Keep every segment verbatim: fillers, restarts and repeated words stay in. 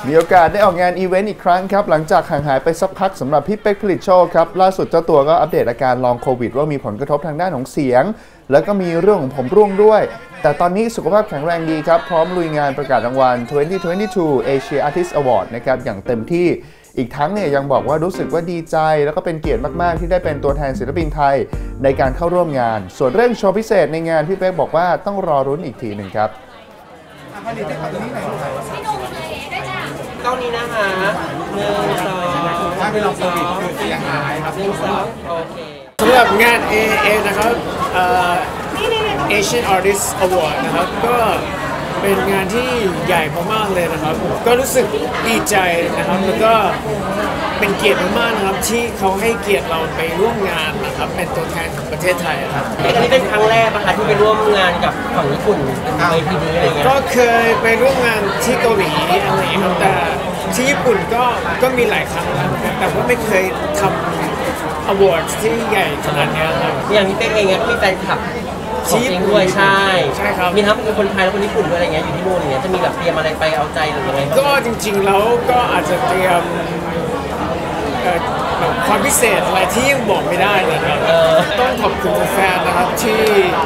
มีโอกาสได้ออกงานอีเวนต์อีกครั้งครับหลังจากห่างหายไปสักพักสำหรับพี่เป๊กผลิตโชคครับล่าสุดเจ้าตัวก็อัปเดตอาการลองโควิดว่ามีผลกระทบทางด้านของเสียงแล้วก็มีเรื่องของผมร่วงด้วยแต่ตอนนี้สุขภาพแข็งแรงดีครับพร้อมลุยงานประกาศรางวัล ยี่สิบยี่สิบสอง Asia Artist Award นะครับอย่างเต็มที่อีกทั้งเนี่ยยังบอกว่ารู้สึกว่าดีใจแล้วก็เป็นเกียรติมากๆที่ได้เป็นตัวแทนศิลปินไทยในการเข้าร่วมงานส่วนเรื่องโชว์พิเศษในงานพี่เป๊กบอกว่าต้องรอรุ้นอีกทีหนึ่งครับกล้องนี้นะคะหนึ่งสองถ้าเป็นลองโควิดคือเสียงหายครับหนึ่งสองโอเคสำหรับงาน เอ เอ นะครับ Asian Artist Award นะครับก็เป็นงานที่ใหญ่มากๆเลยนะครับก็รู้สึกดีใจนะครับแล้วก็เป็นเกียรติมากๆนะครับที่เขาให้เกียรติเราไปร่วมงานนะครับเป็นตัวแทนของประเทศไทยครับอันนี้เป็นครั้งแรกนะคะที่ไปร่วมงานกับฝั่งญี่ปุ่นเป็นเวทีนี้อะไรเงี้ยก็เคยไปร่วมงานที่เกาหลีอะไรอย่างเงี้ยครับแต่ที่ญี่ปุ่นก็ก็มีหลายครั้งแล้วแต่ว่าไม่เคยทำ awards ที่ใหญ่ขนาดนี้ครับอย่างนี้เป๊กเองก็มีแฟนคลับของจริงด้วยใช่ใช่ครับมีทั้งคนไทยและคนญี่ปุ่นด้วยอะไรเงี้ยอยู่ที่นู่นอย่างเงี้ยจะมีแบบเตรียมอะไรไปเอาใจหรือยังไงก็จริงๆแล้วก็อาจจะเตรียมความพิเศษอะไรที่ยังบอกไม่ได้นะครับต้องขอบคุณแฟนๆนะครับที่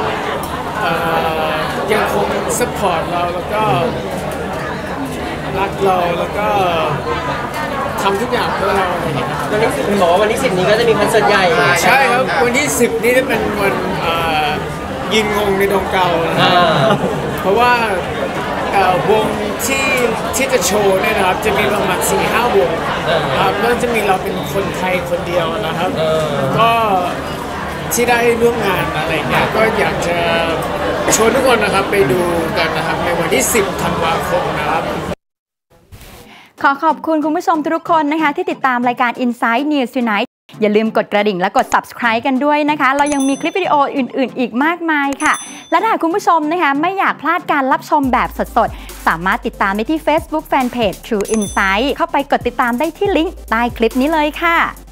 ยังคงซัพพอร์ตเราแล้วก็รักเราแล้วก็ทำทุกอย่างเพื่อเราอะไรอย่างเงี้ยวันที่สิบบอกว่าวันที่สิบนี้ก็จะมีคอนเสิร์ตใหญ่ใช่ครับวันที่สิบนี้จะเป็นวันยิงงงในดงเก่าเพราะว่าวงที่ที่จะโชว์เนี่ยนะครับจะมีประมาณสี่ห้าวงครับแล้วจะมีเราเป็นคนไทยคนเดียวนะครับก็ที่ได้ร่วมงานอะไรเงี้ยก็อยากจะชวนทุกคนนะครับไปดูกันนะครับในวันที่สิบธันวาคมนะครับขอขอบคุณคุณผู้ชมทุกคนนะคะที่ติดตามรายการ Inside News Tonight อย่าลืมกดกระดิ่งและกด Subscribe กันด้วยนะคะเรายังมีคลิปวิดีโออื่นๆอีกมากมายค่ะและถ้าคุณผู้ชมนะคะไม่อยากพลาดการรับชมแบบสดๆสามารถติดตามได้ที่ Facebook Fanpage True Insight เข้าไปกดติดตามได้ที่ลิงก์ใต้คลิปนี้เลยค่ะ